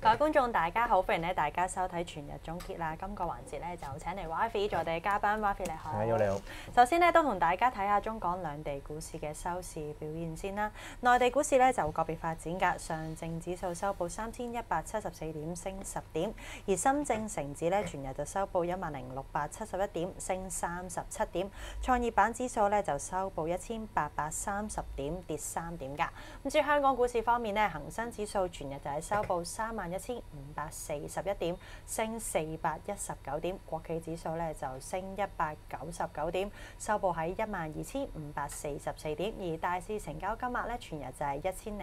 各位觀眾大家好，歡迎咧大家收睇全日總結啦。今個環節咧就請嚟 Wafi 做我哋嘅嘉賓 ，Wafi 你好。 係，你好。 首先咧都同大家睇下中港兩地股市嘅收市表現先啦。內地股市咧就個別發展㗎，上證指數收報3174點，升10點；而深證成指咧全日就收報10671點，升37點；創業板指數咧就收報1830點，跌3點㗎。咁至於香港股市方面咧，恒生指數全日就係收報31541點，升419點；國企指數咧就升199點，收報喺12544點。而大市成交金額咧全日就係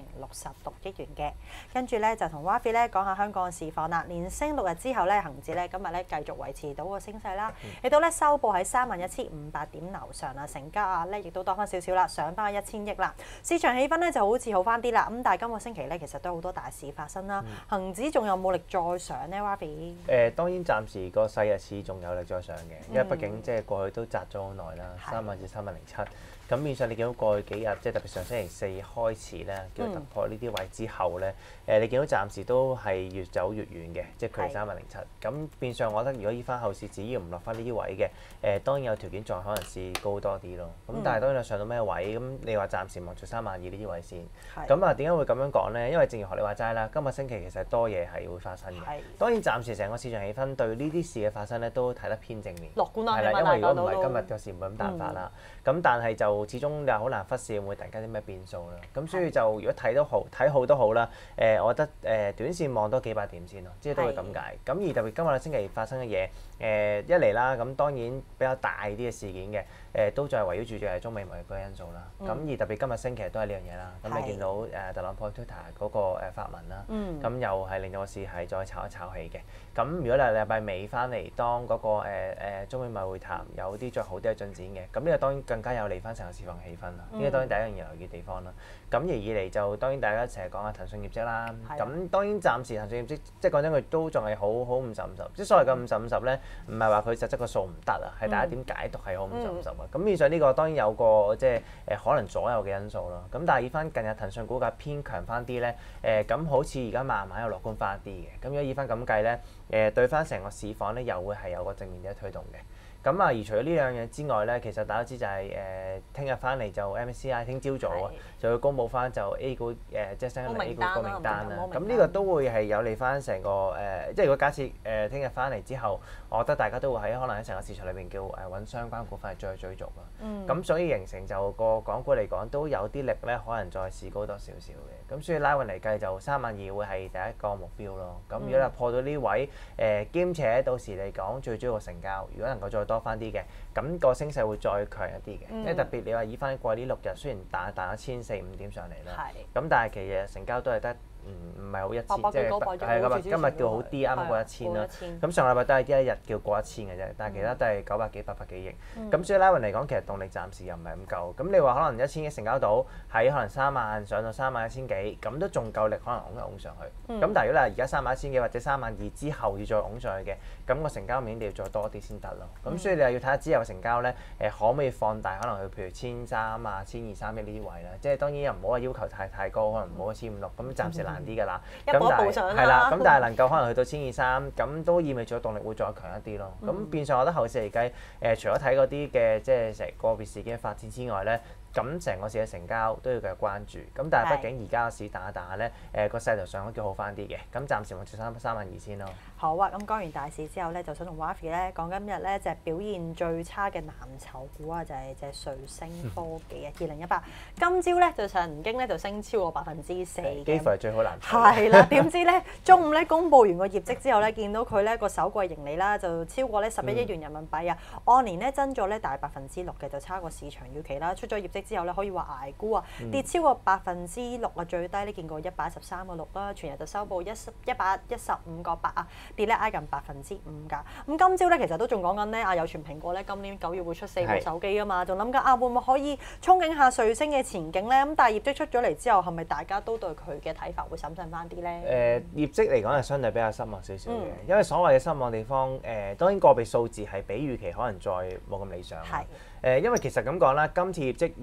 1066億元嘅。跟住咧就同 Wafi 咧講下香港嘅市況啦。連升6日之後咧，恒指咧今日咧繼續維持到個升勢啦，亦都咧收報喺31500點樓上啦，成交額咧亦都多翻少少啦，上翻1000億啦。市場氣氛咧就好似好翻啲啦。咁但係今個星期咧其實都好多大事發生啦。恒指仲有冇力再上呢 Wafi？ 當然暫時個勢市仲有力再上嘅，因為畢竟即係過去都擲咗好耐啦，30000至307。咁面上你見到過去幾日，即係特別上星期四開始咧，叫突破呢啲位之後咧，你見到暫時都係越走越遠嘅，即係距離307。咁變相我覺得如果依翻後市只要唔落翻呢啲位嘅，當然有條件再可能試高多啲咯。咁但係當然上到咩位，咁你話暫時望住32000呢啲位先。咁啊點解會咁樣講咧？因為正如學你話齋啦，今個星期其實多嘢係會發生嘅。當然暫時成個市場氣氛對呢啲事嘅發生咧都睇得偏正面。 樂觀啦， 係啦，因為如果唔係今日個市唔會咁彈法啦。咁但係就始終又好難忽視會突然間啲咩變數啦。咁所以就如果睇好都好啦。我覺得短線望多幾百點先咯，即係都會咁解。咁而特別今個星期發生嘅嘢，一嚟啦，咁當然比較大啲嘅事件嘅，都再係圍繞住係中美貿易嗰個因素啦。咁而特別今日星期都係呢樣嘢啦。咁你見到特朗普 Twitter 嗰個發文啦，咁又係令到個市係再炒一炒起嘅。咁如果你禮拜尾翻嚟，當嗰個中美貿易會談有啲再好啲嘅進展嘅，咁呢個當然更加有利翻成個市況氣氛啦。呢個當然第一樣嘢留意嘅地方啦。咁而以嚟就當然大家成日講下騰訊業績啦。咁當然暫時騰訊業績即係講真，佢都仲係好50-50。即係所謂嘅50-50咧，唔係話佢實質個數唔得啊，係大家點解讀係好50-50啊。咁面上呢個當然有個即係可能左右嘅因素咯。咁但係以翻近日騰訊股價偏強翻啲咧，咁好似而家慢慢又樂觀翻啲嘅。咁如果以翻咁計咧，對翻成個市況咧又會係有個正面嘅推動嘅。咁啊，而除咗呢兩樣之外咧，其實大家知就係聽日翻嚟就 MSCI 聽朝早啊，就會公佈翻就 A 股即係新一輪 A 股個名單啦。咁呢個都會係有利翻成個即係如果假設聽日翻嚟之後，我覺得大家都會可能喺成個市場裏邊叫揾相關股份係再追逐啦。咁所以形成就個港股嚟講都有啲力咧，可能再試高多少少嘅。咁所以拉勻嚟計就32000會係第一個目標咯。咁如果破到呢位兼且到時嚟講最主要個成交，如果能夠再多翻啲嘅，咁個升勢會再強一啲嘅。因為特別你話以翻過呢6日，雖然彈咗1400-1500點上嚟啦，咁但係其實成交都係得唔係好一致，即係咁啊！今日叫好啲，啱啱過1000啦。咁上個禮拜都係一日叫過1000嘅啫，但係其他都係900幾、800幾億。咁所以拉勻嚟講，其實動力暫時又唔係咁夠。咁你話可能1000億成交到喺可能3萬上到31000幾，咁都仲夠力，可能拱一拱上去。咁但係如果你話而家31000幾或者32000之後要再拱上去嘅，咁個成交面一定要再多啲先得咯。咁所以你又要睇下之後成交咧，可唔可以放大，可能去譬如1300啊、1200、3億呢啲位啦。即係當然又唔好話要求太高，可能唔好1500咁暫時難啲㗎啦。 一步一步上啦。 係啦，咁但係能夠可能去到1200，咁都意味住動力會再強一啲咯。咁變相我覺得後市嚟計，除咗睇嗰啲嘅即係成個別事件嘅發展之外咧，咁成個市嘅成交都要繼續關注。咁但係畢竟而家個市彈下咧，個勢頭上都叫好翻啲嘅。咁暫時望住32000先咯。 好啊，咁講完大市之後咧，就想同 Wafi 咧講今日咧隻表現最差嘅藍籌股啊，就係隻瑞聲科技啊，2018。今朝咧就曾經咧就升超過4%， 幾乎係最好藍籌。 係啦，點知咧中午咧公佈完個業績之後咧，見到佢咧個首季盈利啦就超過咧11億元人民幣啊，按年咧增咗咧大6%嘅，就差過市場預期啦。出咗業績之後咧，可以話捱沽啊，跌超過6%啊，最低咧見過113.6啦，全日就收報115.8啊。跌咧挨近5%㗎。咁今朝咧其實都仲講緊咧，有傳蘋果咧今年9月會出4部手機㗎嘛，仲諗緊會唔會可以憧憬下瑞聲嘅前景咧？咁但係業績出咗嚟之後，係咪大家都對佢嘅睇法會審慎翻啲咧？ 業績嚟講係相對比較失望少少嘅，因為所謂嘅失望地方，當然個別數字係比預期可能再冇咁理想。因為其實咁講啦，今次業績預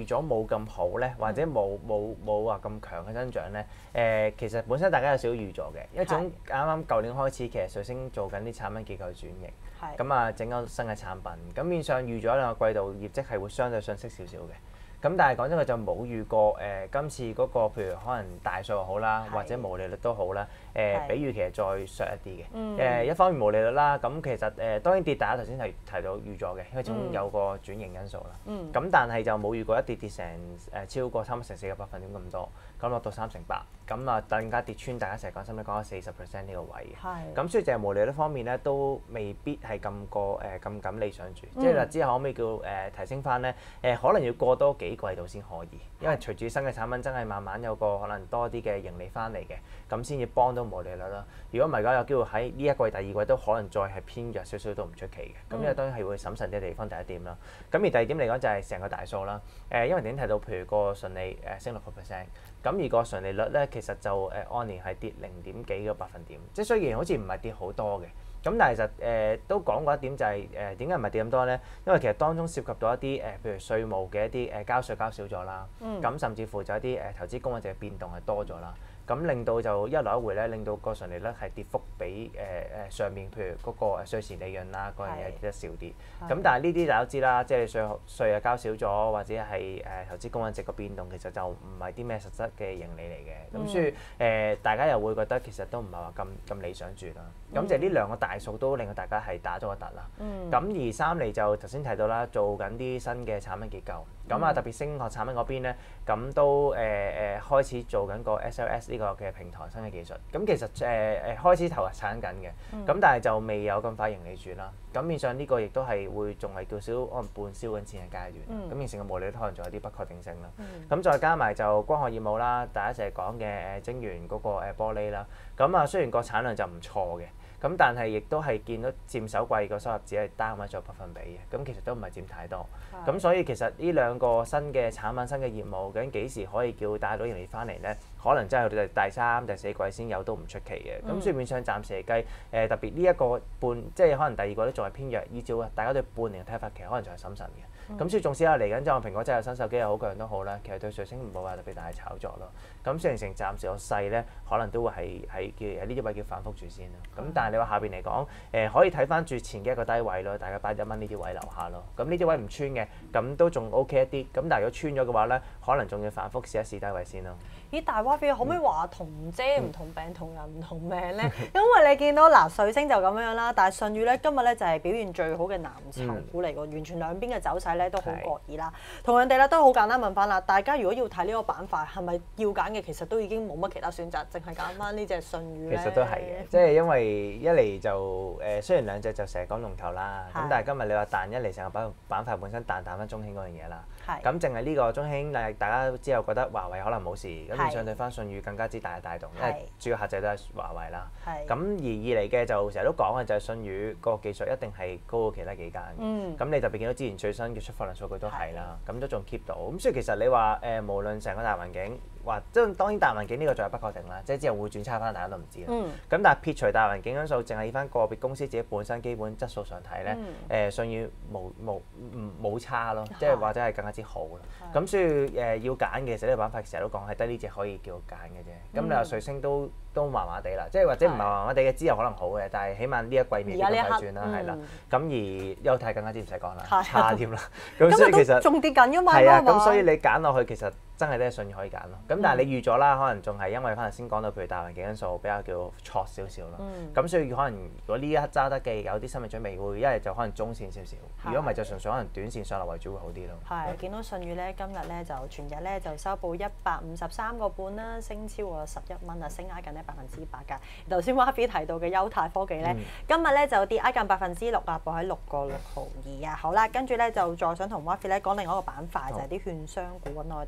預咗冇咁好咧，或者冇話咁強嘅增長咧，其實本身大家有少少預咗嘅，因為總啱啱舊年開始，其實瑞星做緊啲產品結構轉型，咁啊整咗新嘅產品，咁變相預咗兩個季度業績係會相對遜色少少嘅。咁但係講真，佢就冇預過今次嗰個譬如可能大數又好啦，或者毛利率都好啦，比預期係再削一啲嘅。一方面毛利率啦，咁其實當然跌，大家頭先提到預咗嘅，因為總有個轉型因素啦。咁但係就冇預過一跌成超過差唔多成4個百分點咁多，咁落到3%，咁啊更加跌穿大家成日講心咧講緊40%呢個位嘅。咁所以就係毛利率方面咧，都未必係咁理想住。即係話之後可唔可以叫提升翻咧？可能要過多幾季度先可以，因為隨住新嘅產品真係慢慢有個可能多啲嘅盈利翻嚟嘅，咁先至幫到毛利率啦。如果唔係嘅話，有機會喺呢一季、第二季都可能再係偏弱少少都唔出奇嘅。咁呢個當然係會審慎啲嘅地方，第一點啦。咁而第二點嚟講就係成個大數啦。因為點提到譬如個純利升6%，咁而個純利率咧其實就按年係跌0.幾個百分點，即係雖然好似唔係跌好多嘅。咁但係其實都講過一點就係點解唔係跌咁多咧？因為其實當中涉及到一啲譬如稅務嘅一啲交稅交少咗啦，咁甚至乎就一啲投資公允值嘅變動係多咗啦。咁令到就一來一回咧，令到個純利率係跌幅比上面譬如嗰個稅前利潤啦嗰樣嘢跌得少啲。咁但係呢啲大家都知啦，即係稅交少咗，或者係投資公允值個變動，其實就唔係啲咩實質嘅盈利嚟嘅。咁所以大家又會覺得其實都唔係話咁理想住啦。咁就呢兩個大數都令到大家係打咗個突啦。咁而三嚟就頭先提到啦，做緊啲新嘅產品結構。咁啊特別聲學產品嗰邊咧，咁都開始做緊個 SLS 呢個嘅平台新嘅技術。咁其實開始投入產緊嘅，咁但係就未有咁快盈利住啦。咁面上呢個亦都係會仲係叫少可能半燒緊錢嘅階段。咁形成個毛利率可能仲有啲不確定性啦。咁再加埋就光學業務啦，大家成日講嘅晶圓嗰個玻璃啦。咁啊雖然個產量就唔錯嘅。咁但係亦都係見到佔首季個收入只係單位咗百分比嘅，咁其實都唔係佔太多。咁所以其實呢兩個新嘅產品、新嘅業務，究竟幾時可以叫帶到盈利翻嚟咧？可能真係去到第3、第4季先有都唔出奇嘅。咁所以面上暫時嚟計，特別呢一個即係可能第二季都仲係偏弱，依照大家對半年嘅睇法，其實可能仲係審慎嘅。咁所以縱使嚟緊即係蘋果真係有新手機又好，個人都好啦，其實對瑞星唔會話特別大嘅炒作咯。咁雖然成暫時個勢咧，可能都會係叫呢啲位叫反覆住先啦。咁但係你話下邊嚟講，可以睇翻住前嘅一個低位咯，大概81蚊呢啲位留下咯。咁呢啲位唔穿嘅，咁都仲 OK 一啲。咁但係如果穿咗嘅話咧，可能仲要反覆試一試低位先咯。 咦，大蛙 飛可唔可以話同遮唔同病同人唔同命咧？因為你見到瑞星就咁樣啦，但係舜宇咧今日咧就係表現最好嘅藍籌股嚟㗎，完全兩邊嘅走勢咧都好各異啦。同人哋咧都好簡單問翻啦，大家如果要睇呢個板塊係咪要揀嘅，其實都已經冇乜其他選擇，淨係揀翻呢隻舜宇咧。 其實都係嘅，即係因為一嚟就雖然兩隻就成日講龍頭啦，咁但係今日你話彈一嚟成個板塊本身彈翻中興嗰樣嘢啦。咁淨係呢個中興，大家之後覺得華為可能冇事，咁相對翻舜宇更加之大嘅帶動，因為主要客仔都係華為啦。咁而二嚟嘅就成日都講嘅就係舜宇個技術一定係高過其他幾間。咁你特別見到之前最新嘅出貨量數據都係啦，咁都仲 keep 到。咁所以其實你話無論成個大環境，即係當然大環境呢個仲係不確定啦，即係之後會轉差翻，大家都唔知啦。咁但係撇除大環境因素，淨係以翻個別公司自己本身基本質素上睇咧，舜宇冇差咯，即係或者係更加之好啦。咁所以要揀嘅其實呢個板塊成日都講係得呢隻可以叫揀嘅啫。咁你話瑞星都麻麻地啦，即係或者唔係麻麻地嘅，之後可能好嘅，但係起碼呢一季未必咁快轉啦，係啦。咁而優泰更加之唔使講啦，差添啦。咁所以其實仲跌緊㗎嘛。 係啊，咁所以你揀落去其實真係都係舜宇可以揀咯。咁但係你預咗啦，可能仲係因為翻頭先講到譬如大環境因素比較叫錯少少咯。咁所以可能如果呢一刻揸得嘅有啲心理準備，會一係就可能中線少少，如果唔係就純粹可能短線上落為主會好啲咯。 係見到舜宇咧，今日咧就全日咧就收報153個半啦，升超過11蚊啊，升挨近咧8%㗎。頭先 Wafi 提到嘅優泰科技咧，今日咧就跌挨近6%啊，報喺6個6毫2啊。好啦，跟住咧就再想同 Wafi 咧講另外一個板塊，就係啲券商股，內地券商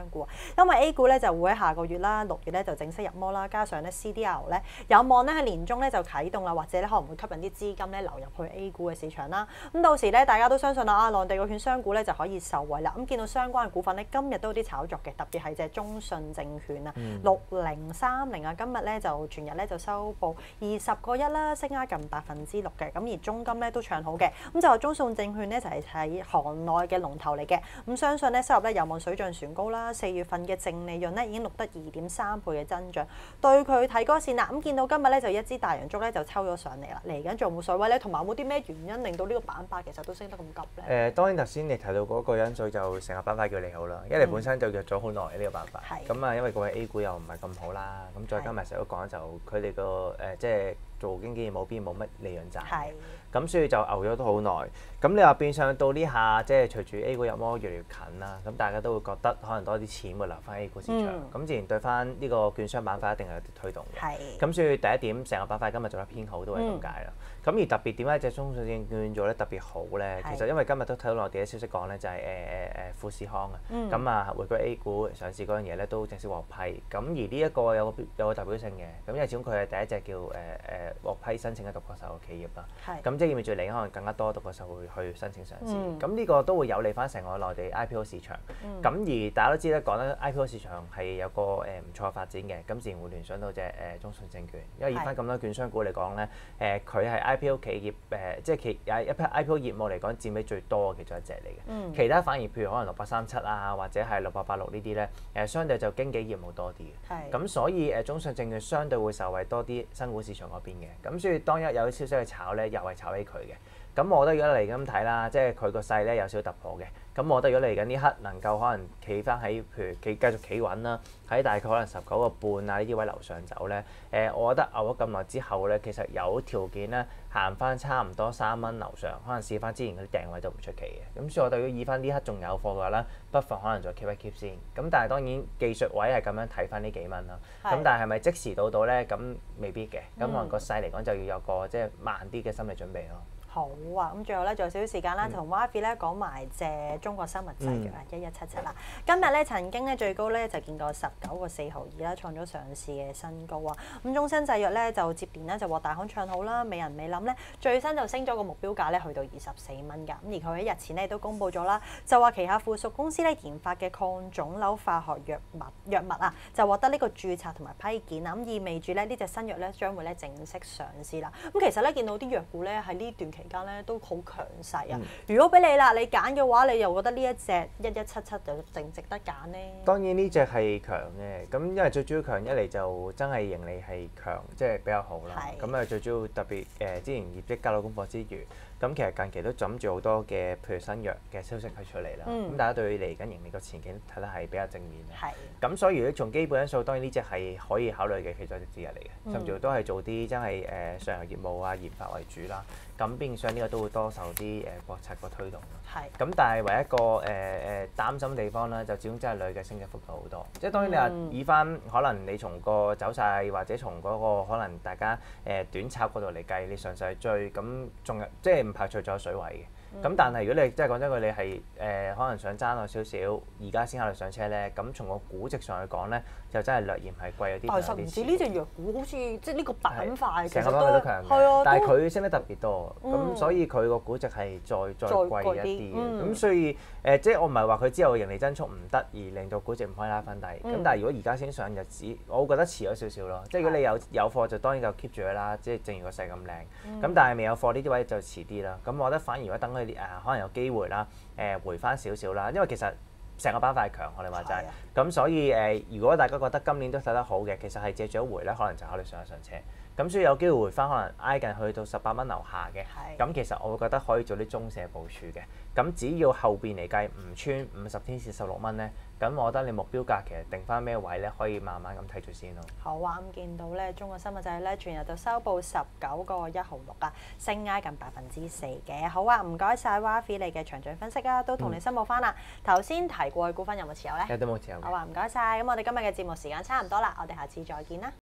商股，因為 A 股咧就會喺下個月啦，6月咧就正式入摩啦，加上咧 CDR 咧有望咧喺年中咧就啟動啦，或者咧可能會吸引啲資金咧流入去 A 股嘅市場啦。咁到時咧大家都相信啦，內地個券商股咧就可以受惠啦。咁見到相關嘅股份咧今日都有啲炒作嘅，特別係隻中信證券啊，6030啊，今日咧就全日咧就收報20.1啦，升近6%嘅。咁而中金咧都唱好嘅，咁就話中信證券咧就係喺行內嘅龍頭嚟嘅。咁相信咧收入咧有望水漲船高啦。4月份嘅淨利潤咧已經錄得2.3倍嘅增長，對佢睇嗰線啦。咁見到今日咧就一支大陽燭咧就抽咗上嚟啦。嚟緊仲有冇水位咧？同埋有冇啲咩原因令到呢個板塊其實都升得咁急咧？ 當然頭先你提到嗰個因素就成個板塊叫利好啦，因為本身就弱咗好耐呢個板塊。咁啊，因為個 A 股又唔係咁好啦，咁再加埋成日都講就佢哋個即係做經紀業務邊冇乜利潤賺。咁所以就牛咗都好耐。咁你話變相到呢下，即係隨住 A 股入摩越嚟越近啦，咁大家都會覺得可能多啲錢會流翻 A 股市場，咁自然對翻呢個券商板塊一定係有啲推動嘅。咁所以第一點，成個板塊今日做得偏好都係咁解啦。咁而特別點解隻中信證券做得特別好咧？其實因為今日都睇到內地嘅消息講咧，就係富士康啊，咁啊回歸 A 股上市嗰樣嘢咧都正式獲批。咁而呢一個有個代表性嘅，咁因為始終佢係第一隻叫獲批申請嘅獨角獸嘅企業啦。咁即係意味住嚟可能更加多獨角獸會去申請上市。咁呢個都會有利翻成個內地 IPO 市場。咁而大家都知咧，講得 IPO 市場係有個唔錯嘅發展嘅，咁自然會聯想到隻中信證券，因為以翻咁多券商股嚟講咧，佢係IPO 企業即係一批 IPO 業務嚟講佔比最多嘅其中一隻嚟嘅。其他反而譬如可能6837啊，或者係6886呢啲咧，相對就經紀業務多啲嘅。咁所以中信證券相對會受惠多啲新股市場嗰邊嘅。咁所以當一有消息去炒咧，又係炒起佢嘅。咁我覺得如果嚟咁睇啦，即係佢個勢咧有少少突破嘅。咁我覺得如果嚟緊呢刻能夠可能企翻喺譬如繼續企穩啦，喺大概可能19.5啊呢啲位樓上走咧，我覺得牛咗咁耐之後咧，其實有條件咧行翻差唔多3蚊樓上，可能試翻之前嗰啲訂位都唔出奇嘅。咁所以我哋如果以翻呢刻仲有貨嘅話咧，不妨可能再 keep 一 keep 先。咁但係當然技術位係咁樣睇翻呢幾蚊啦。咁但係係咪即時到咧？咁未必嘅。咁可能個勢嚟講就要有個即係慢啲嘅心理準備咯。 好啊，咁最後咧仲有少少時間啦，同 Wafi 咧講埋隻中國生物製藥啊，1177啦。今日咧曾經咧最高咧就見過19.4毫2啦，創咗上市嘅新高啊。咁中生製藥咧就接連咧就獲大行唱好啦，美人美林咧最新就升咗個目標價咧去到24蚊㗎。咁而佢喺日前咧都公佈咗啦，就話旗下附屬公司咧研發嘅抗腫瘤化學藥物啊，就獲得呢個註冊同埋批件啊。咁意味住咧呢隻新藥咧將會咧正式上市啦。咁其實咧見到啲藥股咧喺呢段期間咧都好強勢啊！如果俾你啦，你揀嘅話，你又覺得呢一隻1177就值唔值得揀呢？ 當然呢隻係強嘅，咁因為最主要強一嚟就真係盈利係強，即係比較好啦。咁啊最主要特別之前業績交到功課之餘，咁其實近期都枕住好多嘅譬如新藥嘅消息係出嚟啦。咁大家對嚟緊盈利個前景睇得係比較正面嘅。咁所以如果從基本因素，當然呢隻係可以考慮嘅其中一隻之一嚟嘅，甚至乎都係做啲真係上游業務啊研發為主啦。咁變相呢個都會多受啲國策個推動。咁但係唯一一個擔心地方咧，就始終真係累嘅升嘅幅度好多。即係當然你話以翻可能你從個走勢或者從嗰個可能大家短炒嗰度嚟計，你上勢追咁仲有即係唔排除仲有水位嘅。咁但係如果你真係講真句，你係可能想爭耐少少，而家先考慮上車咧，咁從個估值上去講咧，就真係略嫌係貴咗啲。 但係實唔知呢隻藥股好似即係呢個板塊其實都強嘅，但係佢升得特別多，咁所以佢個估值係再貴一啲嘅。咁所以即係我唔係話佢之後盈利增速唔得，而令到估值唔可以拉翻低。咁但係如果而家先上日子，我會覺得遲咗少少咯。即係如果你有貨就當然就 keep 住佢啦。即係正如個勢咁靚。咁但係未有貨呢啲位就遲啲啦。咁我覺得反而如果等佢可能有機會啦，回翻少少啦，因為其實成個板塊係強，我哋話齋。咁所以如果大家覺得今年都睇得好嘅，其實係借住一回咧，可能就考慮上車。咁所以有機會回翻，可能挨近去到18蚊樓下嘅。咁其實我會覺得可以做啲中線部署嘅。咁只要後邊嚟計唔穿50天線16蚊咧，咁我覺得你目標價其實定翻咩位咧，可以慢慢咁睇住先咯。 好啊，咁見到咧，中國生物製藥咧全日就收報19.1毫6啊，升挨近4%嘅。好啊，唔該晒 Wafi 你嘅詳盡分析啊，都同你申報翻啦。頭先提過嘅股份有冇持有咧？ 都冇持有。 好啊，唔該晒。咁我哋今日嘅節目時間差唔多啦，我哋下次再見啦。